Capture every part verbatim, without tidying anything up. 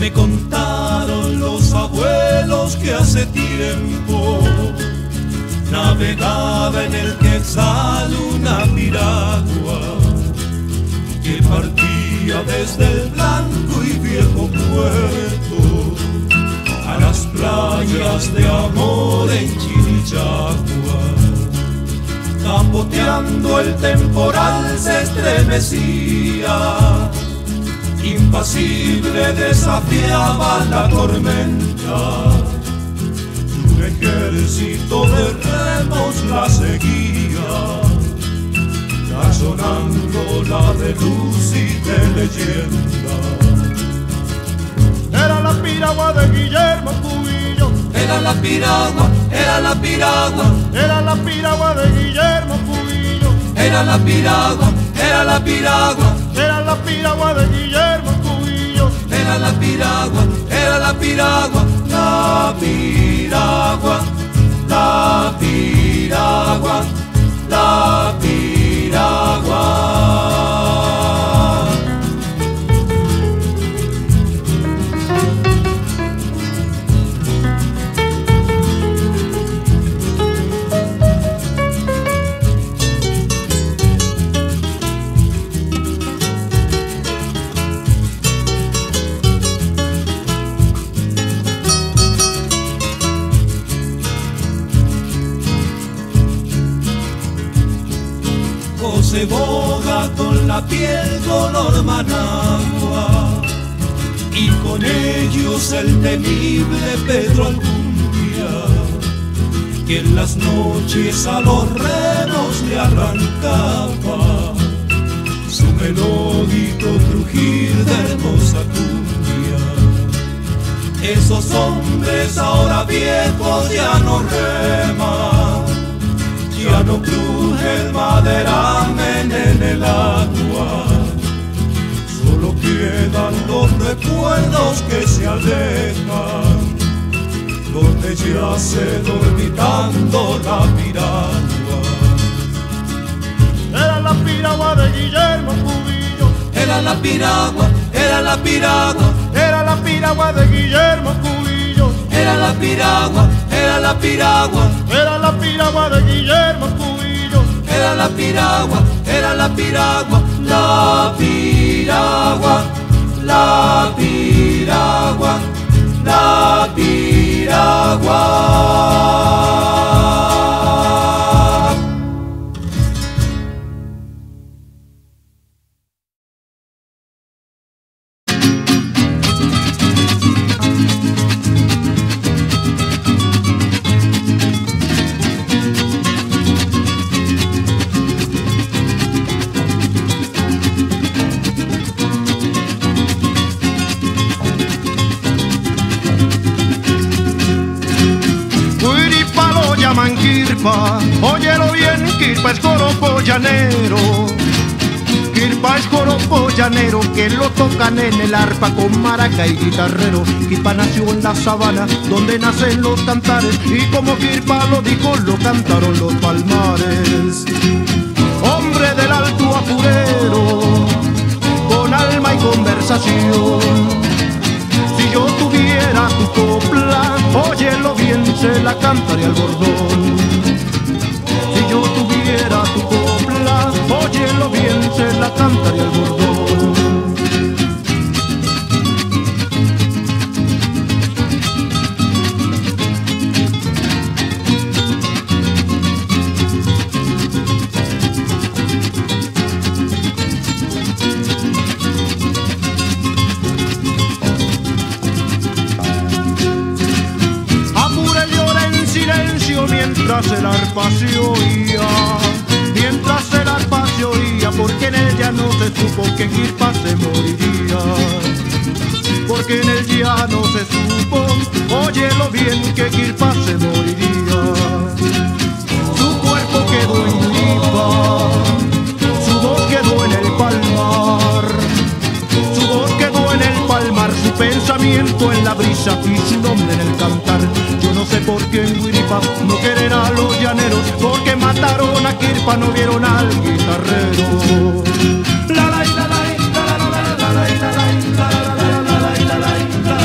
Me contaron los abuelos que hace tiempo navegaba en el Quetzal una piragua que partía desde el blanco y viejo puerto a las playas de amor en Chirichagua. Capoteando el temporal se estremecía, impasible desafiaba la tormenta. Un ejército de remos la seguía, tazonándola de luz y de leyenda. Era la piragua de Guillermo Cubillo, era la piragua, era la piragua, era la piragua de Guillermo Cubillo, era la piragua, era la piragua, era la piragua de Guillermo Cubillo, era la piragua, era la piragua, la piragua, la piragua, la piragua. Se boga con la piel color managua y con ellos el temible Pedro Alcundia, que en las noches a los remos le arrancaba su melódico crujir de hermosa cumbia. Esos hombres ahora viejos ya no reman, ya no cruje el maderamen en el agua, solo quedan los recuerdos que se alejan, donde yace dormitando la piragua. Era la piragua de Guillermo Cubillo, era la piragua, era la piragua, era la piragua de Guillermo Cubillo, era la piragua, era la piragua, era la piragua de Guillermo Cubillo, era la piragua, era la piragua, la piragua, la piragua, la piragua. Óyelo bien, Quirpa es joropo llanero, Quirpa es joropo llanero, que lo tocan en el arpa con maraca y guitarrero. Quirpa nació en la sabana, donde nacen los cantares, y como Quirpa lo dijo, lo cantaron los palmares. Hombre del alto apurero, con alma y conversación, si yo tuviera tu copla, óyelo bien, se la cantaría al bordón. Si yo tuviera tu copla, óyelo bien, se la cantaría al bordón. Mientras el arpa se oía, mientras el arpa se oía, porque en ella no se supo que Quirpa se moriría, porque en el llano se supo, óyelo bien, que Quirpa se moriría. Su cuerpo quedó en Quirpa, su voz quedó en el palmar, su voz quedó en el palmar, su pensamiento en la brisa y su nombre en el cantar. Yo no sé por qué en Guiripa no quieren a los llaneros, porque mataron a Quirpa, no vieron al guitarrero. La la la la la la la la la la la la la la la la la.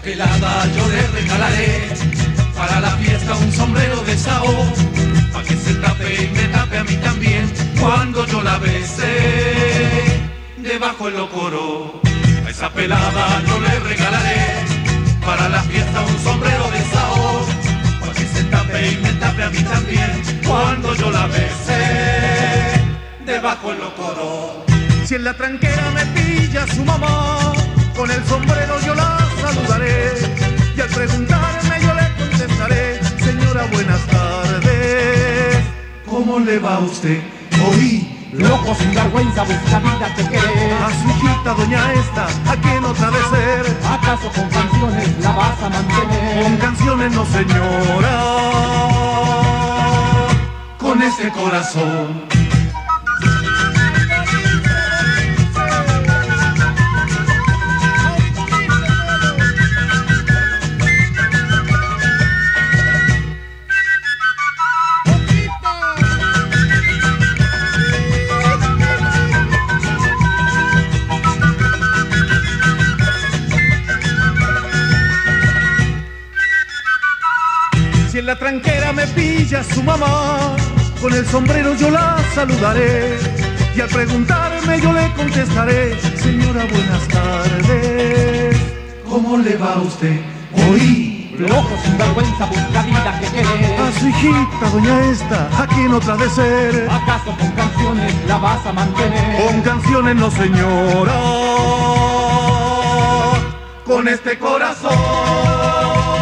pelada yo le regalaré para la fiesta un sombrero de sao, pa' que se tape y me tape a mí también cuando yo la bese debajo el locoro. A esa pelada yo le regalaré para la fiesta un sombrero de sao, pa' que se tape y me tape a mí también cuando yo la bese debajo el locoro. Si en la tranquera me pilla su mamá, con el sombrero yo la saludaré, y al preguntarme yo le contestaré: señora, buenas tardes, ¿cómo le va a usted? Oí, loco sin vergüenza, busca vida que querés. a su hijita doña esta, ¿a quién otra de ser? ¿Acaso con canciones la vas a mantener? Con canciones no, señora, con este corazón. si en la tranquera me pilla su mamá, con el sombrero yo la saludaré, y al preguntarme yo le contestaré: señora, buenas tardes, ¿cómo le va a usted? Oí, loco sin vergüenza, busca vida que querés. a su hijita doña esta, ¿a quién otra de ser? ¿Acaso con canciones la vas a mantener? Con canciones no, señora, con este corazón.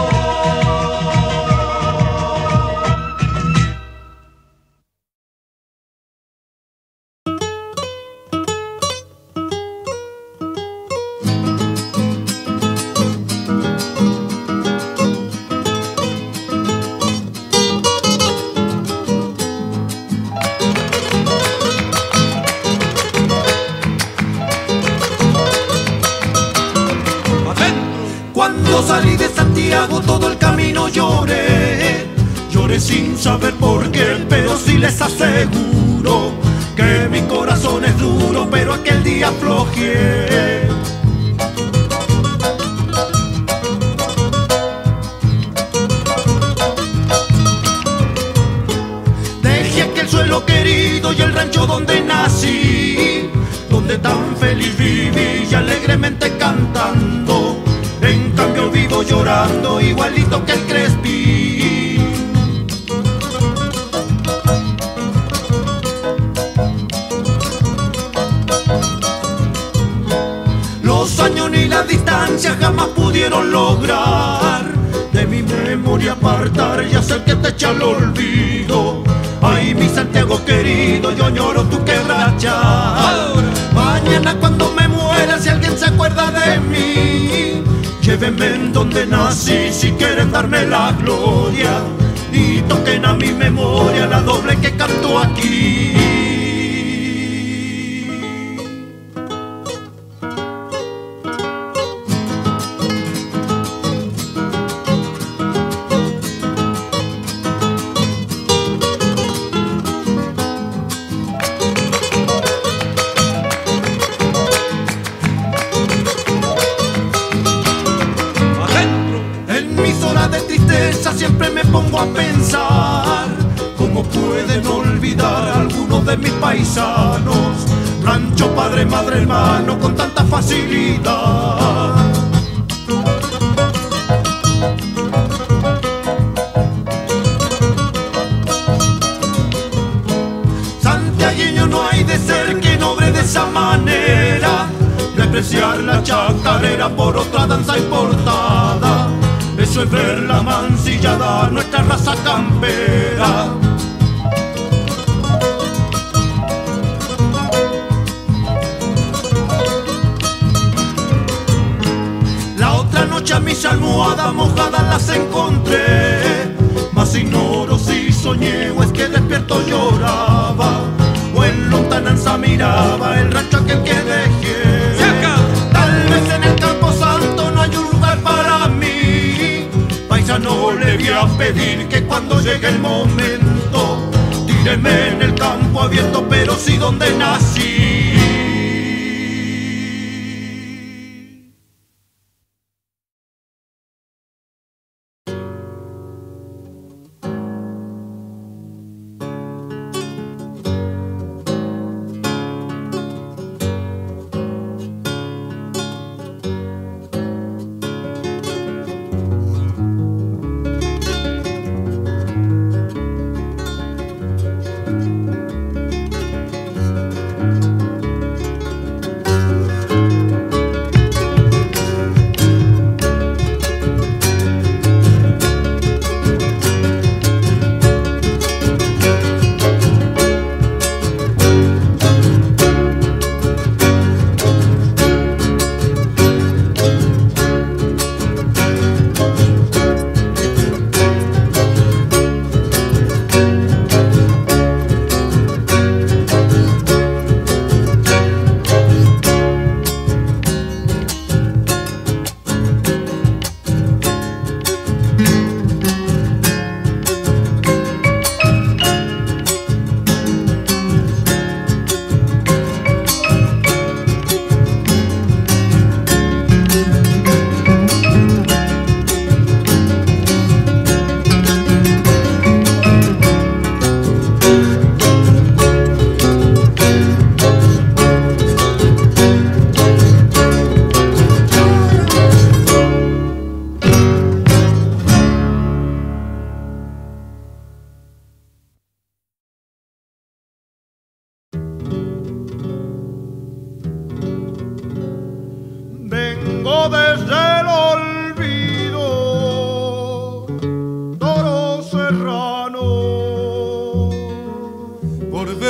Cuando salí de Santiago todo el camino lloré, lloré sin saber por qué, pero sí les aseguro que mi corazón es duro, pero aquel día aflojé. Dejé aquel suelo querido y el rancho donde nací, donde tan feliz viví y alegremente cantando. En cambio vivo llorando igualito que el Crespi. Los años ni la distancia jamás pudieron lograr de mi memoria apartar y hacer que te eche al olvido. Ay, mi Santiago querido, yo añoro tu quebracha. Mañana cuando me muera, si alguien se acuerda de mí, llévenme en donde nací si quieren darme la gloria, y toquen a mi memoria la doble que canto aquí. Siempre me pongo a pensar cómo pueden olvidar a algunos de mis paisanos, rancho, padre, madre, hermano, con tanta facilidad. Santiagueño no hay de ser quien obre de esa manera, despreciar la chacarera por otra danza importada. Eso es ver la mancillada, nuestra raza campera. La otra noche a mis almohadas mojadas las encontré, mas ignoro si soñé o es que despierto lloraba, o en lontananza miraba el rancho aquel que dejé. Tal vez en el Campo Santo no hay un lugar para mí. No le voy a pedir que cuando llegue el momento, tíreme en el campo abierto, pero sí donde nací.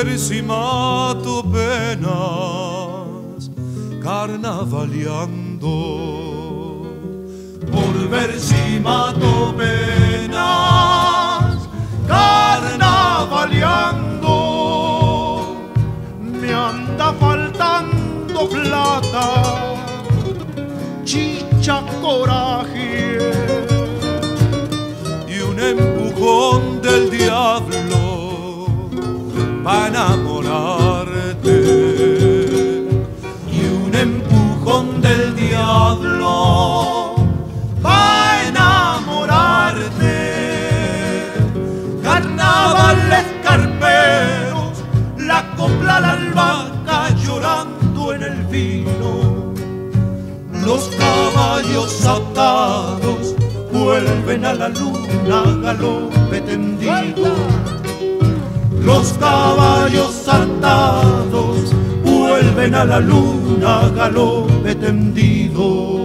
ver si mato penas carnavaleando, por ver si mato penas carnavaleando. Me anda faltando plata, chicha, coraje y un empujón del diablo para enamorarte, y un empujón del diablo para enamorarte. Carnavales carperos, la copla, la albahaca llorando en el vino, los caballos atados vuelven a la luna a galope tendido. Los caballos atados vuelven a la luna a galope tendido.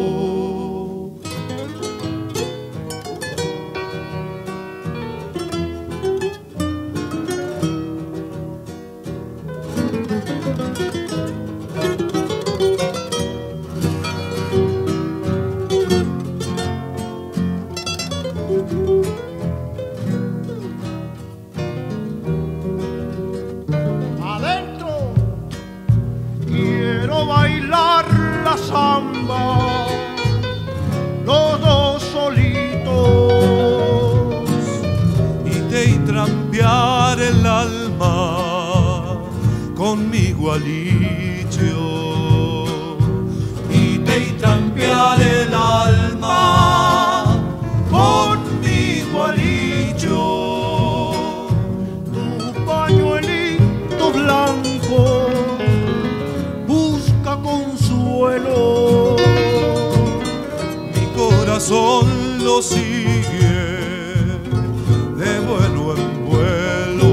Lo sigue de vuelo en vuelo,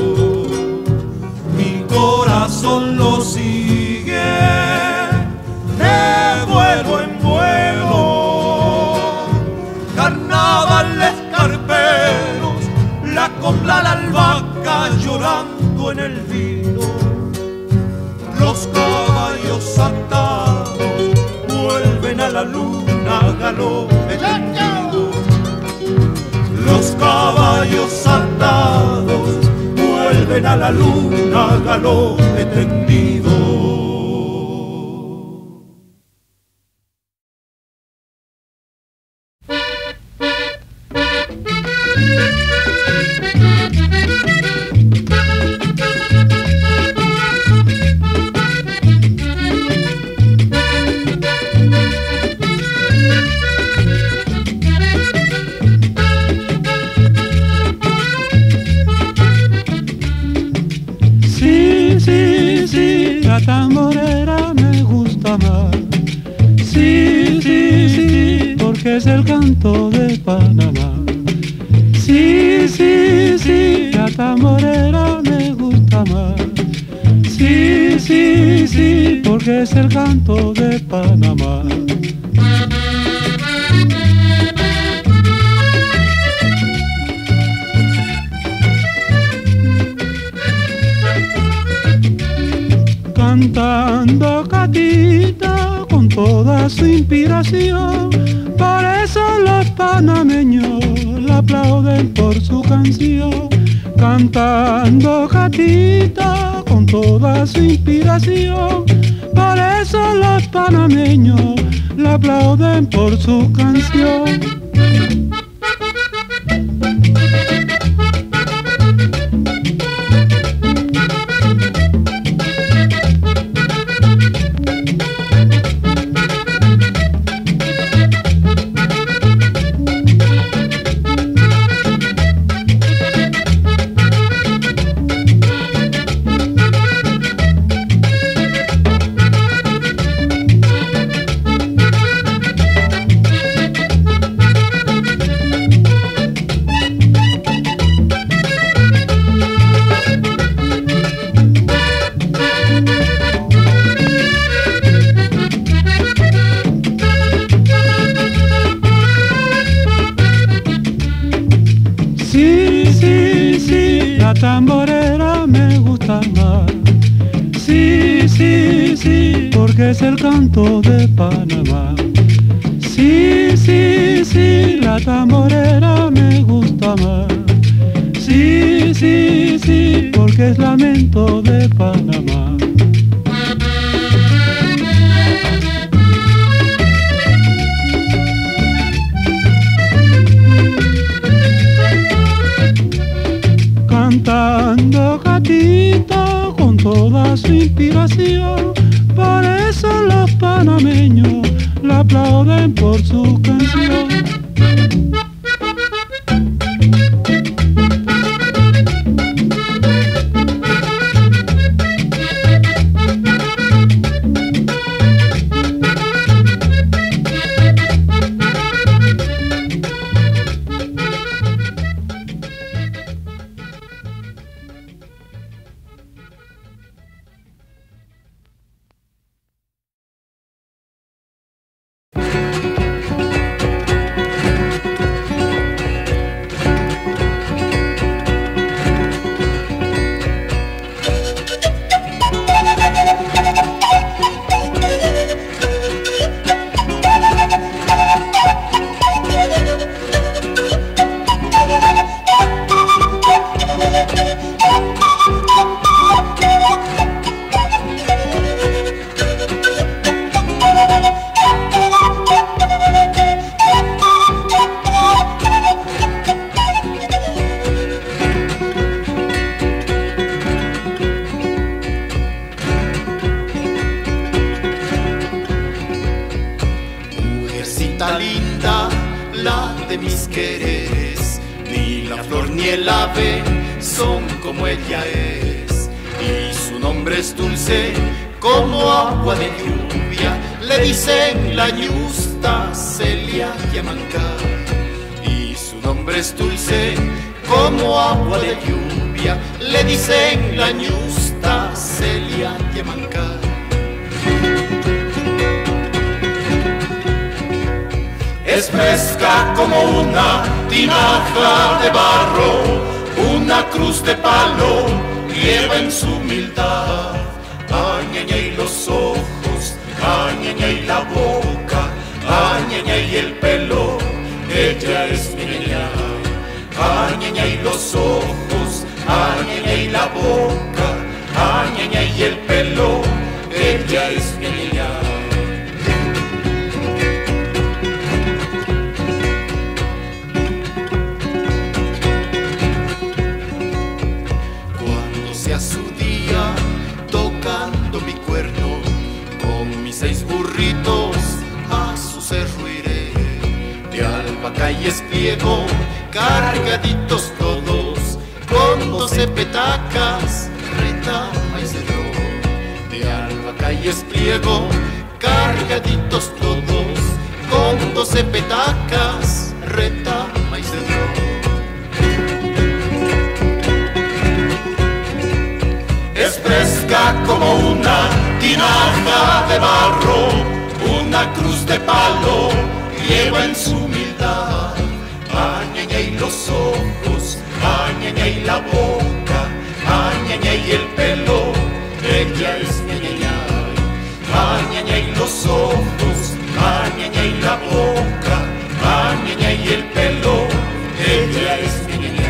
mi corazón lo sigue de vuelo en vuelo. Carnavales carperos, la copla, la albahaca llorando en el vino, los caballos atados vuelven a la luna a galope tendido. Los caballos atados vuelven a la luna a galope tendido. La tamborera me gusta más, sí, sí, sí, porque es el canto de Panamá. Sí, sí, sí, la tamborera me gusta más, sí, sí, sí, porque es el canto de Panamá. Cantando Catita con toda su inspiración, por eso los panameños la aplauden por su canción. Cantando Catita con toda su inspiración, por eso los panameños la aplauden por su canción. Sí, sí, sí, la tamborera me gusta más. porque es el canto de Panamá. Sí, sí, sí, la tamborera me gusta más. Sí, sí, sí, porque es lamento de Panamá. Cantando gatito con toda su inspiración, por eso los panameños la aplauden por su canción. Linda, la de mis quereres, ni la flor ni el ave son como ella es, y su nombre es dulce como agua de lluvia, le dicen la ñusta Celia Yamanca, y su nombre es dulce como agua de lluvia, le dicen la ñusta Celia Yamanca. Es fresca como una tinaja de barro, una cruz de palo lleva en su humildad. Añeña y los ojos, añeña y la boca, añeña y el pelo, ella es mi ñeña. Añeña y los ojos, añeña y la boca, añeña y el pelo, ella es mi ñeña. Su día tocando mi cuerno, con mis seis burritos a su cerro iré, de albahaca y espliego cargaditos todos, con doce petacas, retama y cedrón, de albahaca y espliego cargaditos todos, con doce petacas, retama y cedrón. Es fresca como una tinaja de barro, una cruz de palo lleva en su humildad. Añeña y los ojos, añeña y la boca, añeña y el pelo, ella es mi ñeña. Añeña y los ojos, añeña y la boca, añeña y el pelo, ella es mi ñeña.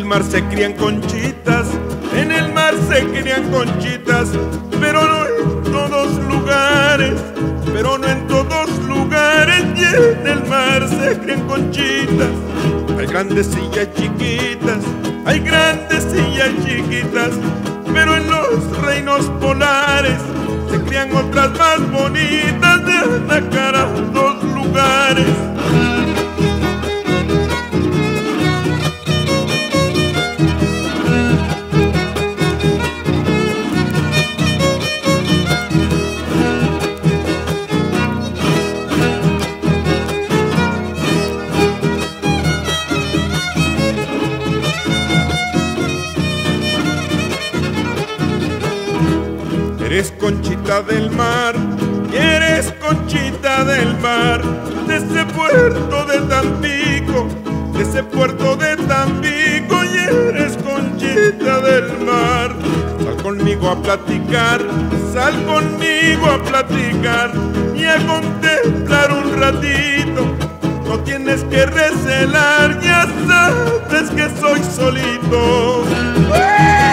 el mar se crían conchitas, en el mar se crían conchitas, pero no en todos lugares, pero no en todos lugares, y en el mar se crían conchitas. Hay grandes y hay chiquitas, hay grandes y hay chiquitas, pero en los reinos polares se crían otras más bonitas, de atacar a dos lugares. Eres conchita del mar, y eres conchita del mar, de ese puerto de Tampico, de ese puerto de Tampico, y eres conchita del mar. Sal conmigo a platicar, sal conmigo a platicar, y a contemplar un ratito. No tienes que recelar, ya sabes que soy solito.